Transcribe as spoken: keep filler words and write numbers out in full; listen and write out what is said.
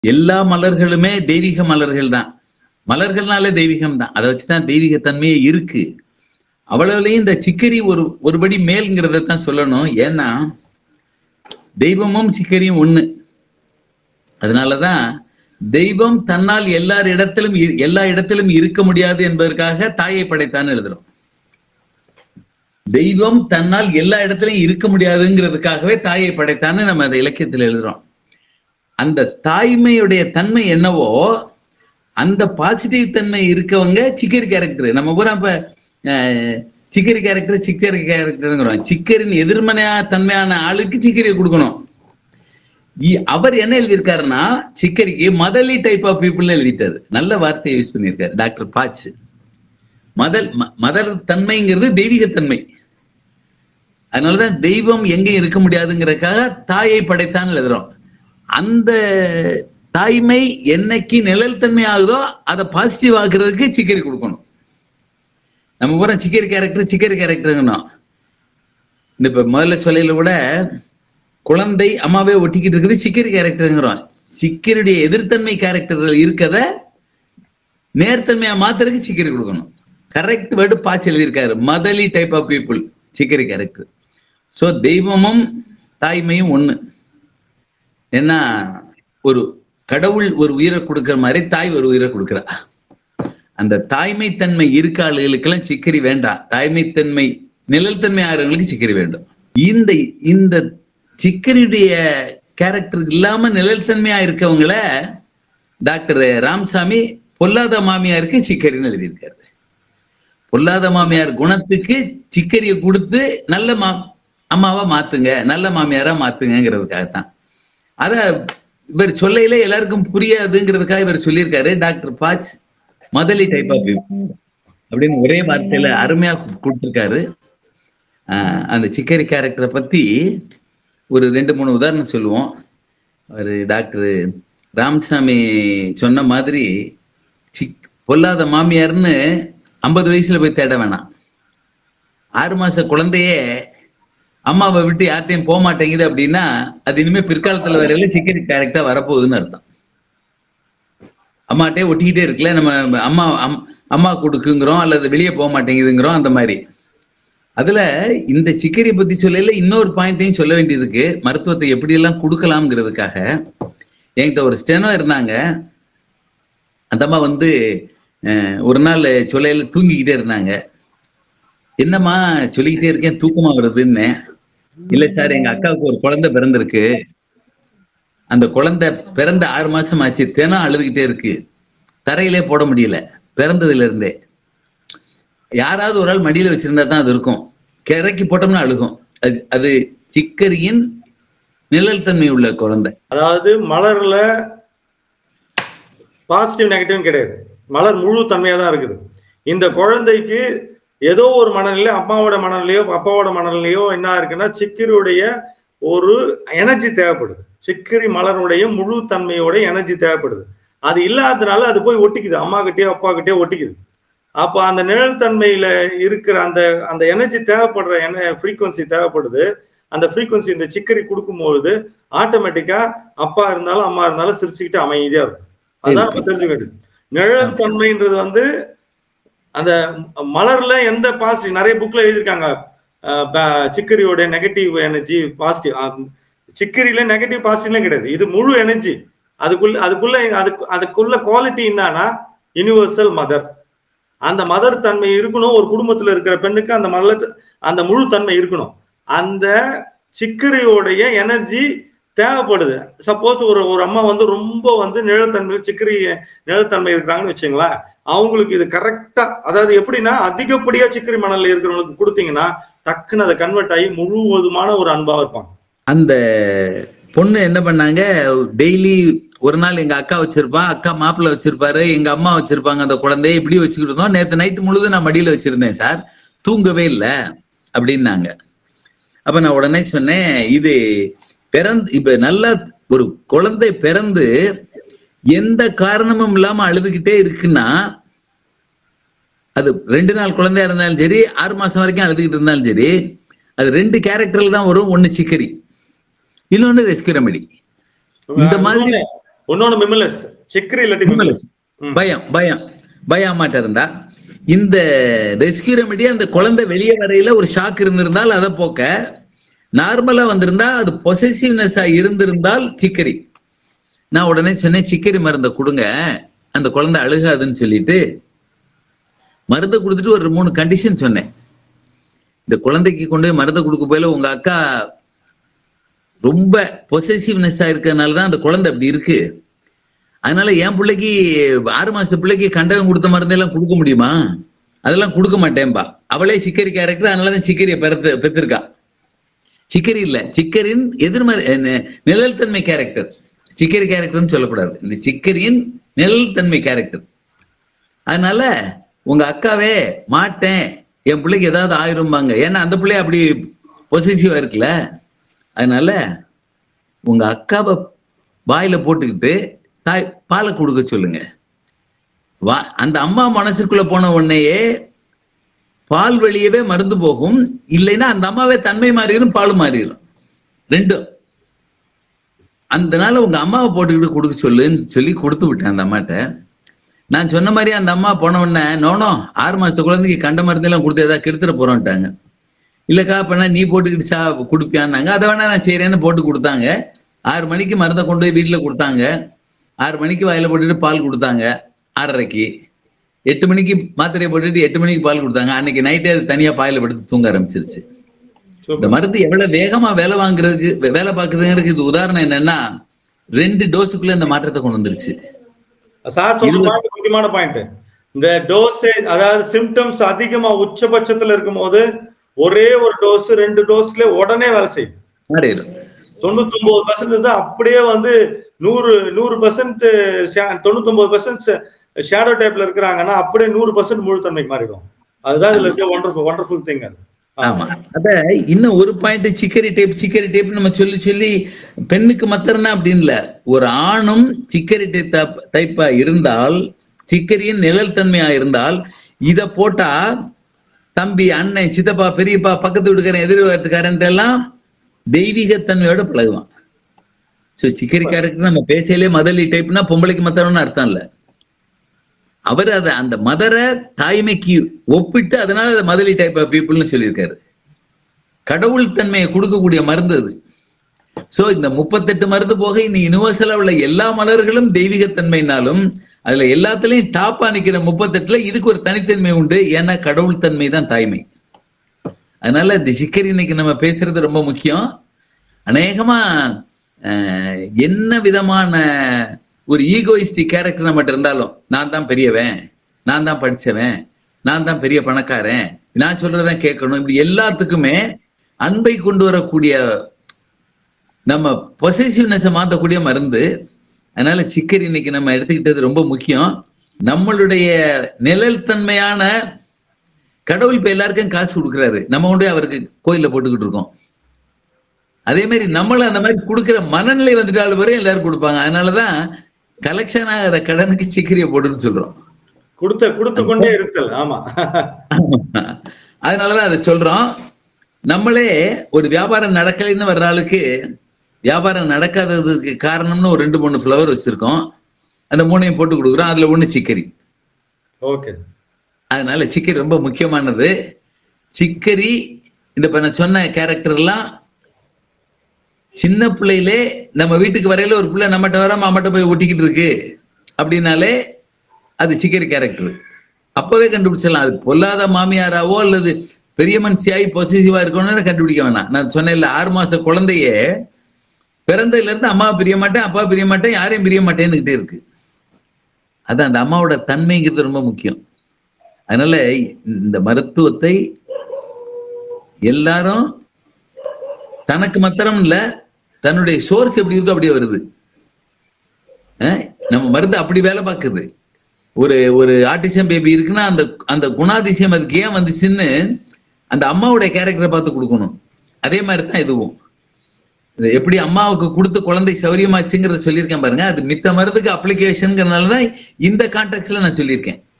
எல்லா மலர்களுமே தெய்வீக மலர்கள் தான். மலர்கள்னாலே தெய்வீகம் தான். அதை வச்சுதான் தெய்வீக தன்மையே இருக்கு. அவ்வளவுலயும் இந்த சிக்கரி ஒரு ஒருபடி மேல்ங்கிறத தான் சொல்லணும். ஏன்னா தெய்வமும் சிக்கரியும் ஒண்ணு. அதனாலதான் தெய்வம் தன்னால் எல்லார் இடத்திலும் எல்லா இடத்திலும் இருக்க முடியாது என்பதற்காக தாயை படைத்தான்னு எழுதுறோம். தெய்வம் தன்னால் எல்லா இடத்திலும் இருக்க முடியாதுங்கிறதுக்காகவே தாயை படைத்தான்னு நம்ம அந்த இலக்கியத்தில் எழுதுறோம். அந்த தாய்மையுடைய தன்மை என்னவோ அந்த பாசிட்டிவ் தன்மை இருக்கவங்க சிக்கரி கேரக்டர். நம்ம பூரா இப்ப சிக்கரி கேரக்டர் சிக்கரி கேரக்டர் சிக்கரின் எதிர்மனையா தன்மையான ஆளுக்கு சிக்கரியை கொடுக்கணும். அவர் என்ன எழுதியிருக்காருன்னா சிக்கரிக்கு மதலி டைப் ஆஃப் பீப்புள் எழுதிட்டாரு. நல்ல வார்த்தையை யூஸ் பண்ணியிருக்காரு டாக்டர் பாச். மதல் மதர் தன்மைங்கிறது தெய்வீகத்தன்மை. அதனாலதான் தெய்வம் எங்கேயும் இருக்க முடியாதுங்கிறதுக்காக தாயை படைத்தான்னு எழுதுறோம். அந்த தாய்மை என்னைக்கு நிழல் தன்மை ஆகுதோ அதை பாசிட்டிவ் ஆக்குறதுக்கு சிக்கரி கொடுக்கணும். நம்ம பூரா சிக்கரி கேரக்டர் சிக்கரி கேரக்டருங்கணும். இந்த இப்ப முதல்ல சொல்லையில கூட குழந்தை அம்மாவே ஒட்டிக்கிட்டு இருக்குது சிக்கரி கேரக்டருங்கிறோம். சிக்கரியுடைய எதிர்த்தன்மை கேரக்டர்கள் இருக்கத நேர்த்தன்மையா மாத்துறதுக்கு சிக்கரி கொடுக்கணும். கரெக்ட் வேர்டு பாச்சு எழுதியிருக்காரு. Motherly type of people chicory character. So தெய்வமும் தாய்மையும் ஒண்ணு. ஏன்னா ஒரு கடவுள் ஒரு உயிரை கொடுக்கிற மாதிரி தாய் ஒரு உயிரை கொடுக்கிறா. அந்த தாய்மை தன்மை இருக்க ஆளுகளுக்கெல்லாம் சிக்கரி வேண்டாம். தாய்மை தன்மை நிழல் தன்மை ஆகிறவங்களுக்கு சிக்கரி வேண்டும். இந்த இந்த சிக்கரியுடைய கேரக்டர் இல்லாம நிழல் தன்மையா இருக்கவங்கள டாக்டர் ராமசாமி பொல்லாத மாமியாருக்கு சிக்கரின்னு எழுதியிருக்காரு. பொல்லாத மாமியார் குணத்துக்கு சிக்கரியை கொடுத்து நல்ல மா அம்மாவா மாத்துங்க, நல்ல மாமியாரா மாத்துங்கிறதுக்காகத்தான். அத இவர் சொல்லையில எல்லாருக்கும் புரியாதுங்கிறதுக்காக இவர் சொல்லியிருக்காரு. Doctor Bach motherly type of அப்படின்னு ஒரே வார்த்தையில அருமையா கொடுத்திருக்காரு. ஆஹ் அந்த சிக்கரி கேரக்டரை பத்தி ஒரு ரெண்டு மூணு உதாரணம் சொல்லுவோம். ஒரு டாக்டர் ராமசாமி சொன்ன மாதிரி சிக் பொல்லாத மாமியார்னு ஐம்பது வயசுல போய் தேட வேணாம். ஆறு மாச குழந்தையே அம்மாவை விட்டு யார்ட்டையும் போக மாட்டேங்குது அப்படின்னா அது இனிமே பிற்காலத்துல வரையில சிக்கரி கேரக்டர் வரப்போகுதுன்னு அர்த்தம். அம்மாட்டே ஒட்டிக்கிட்டே இருக்குல்ல, நம்ம அம்மா அம்மா கொடுக்குங்கிறோம் அல்லது வெளியே போக மாட்டேங்குதுங்கிறோம். அந்த மாதிரி அதுல இந்த சிக்கரியை பத்தி சொல்லல இன்னொரு பாயிண்டையும் சொல்ல வேண்டியது இருக்கு. மருத்துவத்தை எப்படி எல்லாம் கொடுக்கலாம்ங்கிறதுக்காக என்கிட்ட ஒரு ஸ்டெனோ இருந்தாங்க. அந்த அம்மா வந்து ஒரு நாள் சொல்லையில தூங்கிக்கிட்டே இருந்தாங்க. என்னம்மா சொல்லிக்கிட்டே இருக்கேன் தூக்கமா வருதுன்னு. இல்ல சார் எங்க அக்காவுக்கு ஒரு குழந்தை பிறந்திருக்கு. அந்த குழந்தை பிறந்த ஆறு மாசம் ஆச்சு. தினம் அழுதுகிட்டே இருக்கு. தரையிலே போட முடியல பிறந்ததுல இருந்தே. யாராவது ஒரு ஆள் மடியில வச்சிருந்தா தான் அது இருக்கும். கிறக்கி போட்டோம்னா அழுகும். அது அது சிக்கரியின் நிழல் தன்மை உள்ள குழந்தை. அதாவது மலர்ல பாசிட்டிவ் நெகட்டிவ் கிடையாது. மலர் முழு தன்மையா தான் இருக்குது. இந்த குழந்தைக்கு ஏதோ ஒரு மனநிலையோ அம்மாவோட மனநிலையோ அப்பாவோட மனநிலையோ என்ன இருக்குன்னா சிக்கரியுடைய ஒரு எனர்ஜி தேவைப்படுது. சிக்கரி மலருடைய முழு தன்மையோட எனர்ஜி தேவைப்படுது. அது இல்லாததுனால அது போய் ஒட்டிக்குது. அம்மா கிட்டயோ அப்பா கிட்டயோ ஒட்டிக்குது. அப்போ அந்த நிழல் தன்மையில இருக்கிற அந்த அந்த எனர்ஜி தேவைப்படுற என்ன ஃப்ரீக்வன்சி தேவைப்படுது. அந்த ஃப்ரீக்வன்சி இந்த சிக்கரி கொடுக்கும்போது ஆட்டோமேட்டிக்கா அப்பா இருந்தாலும் அம்மா இருந்தாலும் சிரிச்சுக்கிட்டு அமைதியா இருக்கும். அதான் நம்ம தெரிஞ்சுக்க வேண்டியது. நிழல் தன்மைன்றது வந்து அந்த மலர்ல எந்த பாசிட்டிவ் நிறைய புக்ல எழுதியிருக்காங்க. சிக்கரியோட நெகட்டிவ் எனர்ஜி பாசிட்டிவ். சிக்கரியில நெகட்டிவ் பாசிட்டிவ்லாம் கிடையாது. இது முழு எனர்ஜி. அதுக்குள்ள அதுக்குள்ள அதுக்கு அதுக்குள்ள குவாலிட்டி என்னன்னா யூனிவர்சல் மதர். அந்த மதர் தன்மை இருக்கணும். ஒரு குடும்பத்துல இருக்கிற பெண்ணுக்கு அந்த மலர் அந்த முழு தன்மை இருக்கணும். அந்த சிக்கரியோடைய எனர்ஜி தேவைப்படுது. சப்போஸ் ஒரு ஒரு அம்மா வந்து ரொம்ப வந்து நிழத்தன்மையில் சிக்கரி நிழத்தன்மை இருக்கிறாங்கன்னு வச்சுங்களேன், அவங்களுக்கு இது கரெக்டா, அதாவது எப்படின்னா அதிகப்படியா சிக்கரி மணல்ல இருக்கிறவங்களுக்கு கொடுத்தீங்கன்னா டக்குன்னு அதை கன்வெர்ட் ஆகி முழுவதுமான ஒரு அன்பா இருப்பாங்க. அந்த பொண்ணு என்ன பண்ணாங்க, டெய்லி ஒரு நாள் எங்க அக்கா வச்சிருப்பா, அக்கா மாப்பிள்ள வச்சிருப்பாரு, எங்க அம்மா வச்சிருப்பாங்க அந்த குழந்தைய இப்படி வச்சுக்கிட்டு இருந்தோம். நேற்று நைட்டு முழுதும் நான் மடியில வச்சிருந்தேன் சார், தூங்கவே இல்லை அப்படின்னாங்க. அப்ப நான் உடனே சொன்னேன், இது பிறந்து இப்ப நல்லா ஒரு குழந்தை பிறந்து எந்த காரணமும் இல்லாம அழுதுகிட்டே இருக்குன்னா அது ரெண்டு நாள் குழந்தையா இருந்தாலும் சரி, ஆறு மாசம் வரைக்கும் அழுதுகிட்டு இருந்தாலும் சரி, அது ரெண்டு கேரக்டர்ல தான் வரும். ஒண்ணு சிக்கரி, இன்னொன்னு ரெஸ்கியூ ரெமெடி. இந்த மாதிரி இன்னொன்னு மிமிலஸ், சிக்கரி இல்லாட்டி மிமிலஸ். பயம் பயம் பயமாட்ட இருந்தா இந்த ரெஸ்கியூ ரெமெடி அந்த குழந்தை வெளியே வரையில ஒரு ஷாக் இருந்திருந்தால் அதை போக்க, நார்மலா வந்திருந்தா அது பொசசிவ்னஸா இருந்திருந்தால் சிக்கரி. நான் உடனே சொன்னேன் சிக்கரி மருந்தை கொடுங்க, அந்த குழந்தை அழுகாதுன்னு சொல்லிட்டு மருந்தை கொடுத்துட்டு ஒரு மூணு கண்டிஷன் சொன்னேன். இந்த குழந்தைக்கு கொண்டு போய் மருந்தை கொடுக்க போயில உங்க அக்கா ரொம்ப பொசசிவ்னஸா இருக்கிறதுனால தான் அந்த குழந்தை அப்படி இருக்கு. அதனால என் பிள்ளைக்கு ஆறு மாசத்து பிள்ளைக்கு கண்டவன் கொடுத்த மருந்தெல்லாம் கொடுக்க முடியுமா? அதெல்லாம் கொடுக்க மாட்டேன்பா. அவளே சிக்கரி கேரக்டர், அதனாலதான் சிக்கரியை பெறத்து பெற்றிருக்கா. சிக்கரி இல்ல, சிக்கரின் எதிர்மறை நிழல் தன்மை கேரக்டர். சிக்கரி கேரக்டர்னு சொல்லக்கூடாது, இந்த சிக்கரியின் நிழல் தன்மை கேரக்டர். அதனால உங்க அக்காவே மாட்டேன், என் பிள்ளைக்கு ஏதாவது ஆயிரும்பாங்க. ஏன்னா அந்த பிள்ளை அப்படி பொசிசிவா இருக்குல்ல. அதனால உங்க அக்காவை வாயில போட்டுக்கிட்டு தாய் பாலை கொடுக்க சொல்லுங்க. வா அந்த அம்மா மனசுக்குள்ள போன உடனேயே பால் வெளியவே மருந்து போகும். இல்லைன்னா அந்த அம்மாவே தன்மை மாறிடும், பால் மாறிடும் ரெண்டும். அதனால உங்க அம்மாவை போட்டுக்கிட்டு கொடுக்க சொல்லுன்னு சொல்லி கொடுத்து விட்டேன் அந்த அம்மாட்ட. நான் சொன்ன மாதிரி அந்த அம்மா போன உடனே நோனோ ஆறு மாசத்து குழந்தைக்கு கண்ட மருந்தெல்லாம் கொடுத்து ஏதாவது கெடுத்துட போறோம்ட்டாங்க. இல்லக்கா அப்பனா நீ போட்டுக்கிட்டு சா கொடுப்பியான்னாங்க. அதை வேணா நான் செய்யறேன்னு போட்டு கொடுத்தாங்க. ஆறு மணிக்கு மருந்தை கொண்டு போய் வீட்டுல கொடுத்தாங்க. ஆறு மணிக்கு வாயில போட்டுட்டு பால் கொடுத்தாங்க. ஆறரைக்கு எட்டு மணிக்கு மாத்திரையை போட்டுட்டு எட்டு மணிக்கு பால் கொடுத்தாங்க. அன்னைக்கு நைட்டே அது தனியா பாயில படுத்து தூங்க ஆரம்பிச்சிருச்சு. இந்த மருந்து எவ்வளவு வேகமா வேலை வாங்குறதுக்கு வேலை பார்க்குறதுங்கிறதுக்கு இது உதாரணம் என்னன்னா, ரெண்டு டோஸுக்குள்ள இந்த மாற்றத்தை கொண்டு வந்துருச்சு. முக்கியமான பாயிண்ட் இந்த டோசேஜ், அதாவது சிம்டம்ஸ் அதிகமா உச்சபட்சத்துல இருக்கும் போது ஒரே ஒரு டோஸ் ரெண்டு டோஸ்ல உடனே வேலை செய்யும். தொண்ணூத்தி ஒன்பது பர்சன்ட் தான் அப்படியே வந்து நூறு நூறு பர்சன்ட் தொண்ணூத்தி ஒன்பது பர்சன்ட் ஷேடோ டைப்ல இருக்கிறாங்கன்னா அப்படியே நூறு பர்சன்ட் முழு தன்மைக்கு மாறிடும். அதுதான் இதுல இருக்க வண்டர்ஃபுல் வண்டர்ஃபுல் திங். அது ஆமா. அத இன்னும் ஒரு point, chicory type chicory type நம்ம சொல்லி சொல்லி பெண்ணுக்கு மாத்திரம்னா அப்படின்னு இல்ல, ஒரு ஆணும் சிக்கரி டைப் டைப்பா இருந்தால், சிக்கரியின் நிழல் தன்மையா இருந்தால் இத போட்டா தம்பி அண்ணன் சித்தப்பா பெரியப்பா பக்கத்து வீட்டுக்காரன் எதிர்பார்த்துக்காரன் எல்லாம் தெய்வீகத்தன்மையோட பழகுவான். சிக்கரி கேரக்டர் நம்ம பேசலே மதலி டைப்னா பொம்பளைக்கு மத்தவன்னு அர்த்தம் இல்ல. அவர் அத அந்த மதரை தாய்மைக்கு ஒப்பிட்டு அதனால மதலி டைப் ஆஃப் பீப்புள்னு சொல்லியிருக்காரு. கடவுள் தன்மையை கொடுக்கக்கூடிய மருந்து அது. சோ இந்த முப்பத்தெட்டு மருந்து போக இன்னும் யூனிவர்சலா உள்ள எல்லா மலர்களும் தெய்வீகத்தன்மைனாலும் அதுல எல்லாத்துலயும் டாப்பா நிக்கிற முப்பத்தெட்டுல இதுக்கு ஒரு தனித்தன்மை உண்டு. ஏன்னா கடவுள் தன்மை தான் தாய்மை. அதனால இந்த சிக்கரி இன்னைக்கு நம்ம பேசுறது ரொம்ப முக்கியம். அநேகமா என்ன விதமான ஒரு ஈகோயிஸ்டிக் கேரக்டர் நம்மகிட்ட இருந்தாலும், நான் தான் பெரியவன், நான் தான் படிச்சவன், நான் தான் பெரிய பணக்காரன், நான் சொல்றதான் கேட்கணும், இப்படி எல்லாத்துக்குமே அன்பை கொண்டு வரக்கூடிய நம்ம பொசசிவ்னஸை மாற்றக்கூடிய மருந்து. அதனால சிக்கரி இன்னைக்கு நம்ம எடுத்துக்கிட்டது ரொம்ப முக்கியம். நம்மளுடைய நிழல் தன்மையான கடவுள் இப்ப எல்லாருக்கும் காசு கொடுக்குறாரு, நம்ம கொண்டு அவருக்கு கோயில போட்டுக்கிட்டு இருக்கோம். அதே மாதிரி நம்மள அந்த மாதிரி கொடுக்குற மனநிலை வந்துட்டாலும் வரை எல்லாரும் கொடுப்பாங்க. அதனாலதான் கலெக்ஷன் ஆகிற கடனுக்கு சிக்கரியை போட்டுன்னு சொல்றோம். கொடுத்த கொடுத்து கொண்டே இருத்தல். ஆமா, அதனாலதான் அதை சொல்றோம். நம்மளே ஒரு வியாபாரம் நடக்கலைன்னு வர்ற ஆளுக்கு வியாபாரம் நடக்காததுக்கு காரணம்னு ஒரு ரெண்டு மூணு ஃப்ளவர் வச்சிருக்கோம். அந்த மூணையும் போட்டு கொடுக்குறோம். அதுல ஒண்ணு சிக்கரி. ஓகே. அதனால சிக்கரி ரொம்ப முக்கியமானது. சிக்கரி இந்த இப்ப நான் சொன்ன கேரக்டர் எல்லாம் சின்ன பிள்ளையிலே நம்ம வீட்டுக்கு வரையில ஒரு பிள்ளை நம்மகிட்ட வராம அம்மட்ட போய் ஒட்டிக்கிட்டு இருக்கு அப்படின்னாலே அது சிக்கரி கேரக்டர். அப்பவே கண்டுபிடிச்சிடலாம். அது பொல்லாத மாமியாராவோ அல்லது பெரிய மனுஷியாகி பொசிசிவா இருக்கணும்னு கண்டுபிடிக்க வேணாம். நான் சொன்னேன்ல, ஆறு மாச குழந்தையே பிறந்ததுல இருந்து அம்மா பிரிய மாட்டேன், அப்பா பிரிய மாட்டேன், யாரையும் பிரிய மாட்டேன்னுகிட்டே இருக்கு. அதான் அந்த அம்மாவோட தன்மைங்கிறது ரொம்ப முக்கியம். அதனால இந்த மருத்துவத்தை எல்லாரும் தனக்கு மாத்திரம் இல்ல, தன்னுடைய சோர்ஸ் எப்படி இருக்கோ அப்படியே வருது. நம்ம மருந்து அப்படி வேலை பார்க்குது. ஒரு ஒரு ஆட்டிசம் பேபி இருக்குன்னா அந்த அந்த குணாதிசயம் அதுக்கு ஏன் வந்துச்சுன்னு அந்த அம்மாவுடைய கேரக்டரை பார்த்து கொடுக்கணும். அதே மாதிரி தான் இதுவும். எப்படி அம்மாவுக்கு கொடுத்த குழந்தை சௌரியமாச்சுங்கிறத சொல்லியிருக்கேன் பாருங்க. அது மித்த மருந்துக்கு அப்ளிகேஷன்ங்கிறதுனால தான் இந்த கான்டெக்ட்ல நான் சொல்லியிருக்கேன்.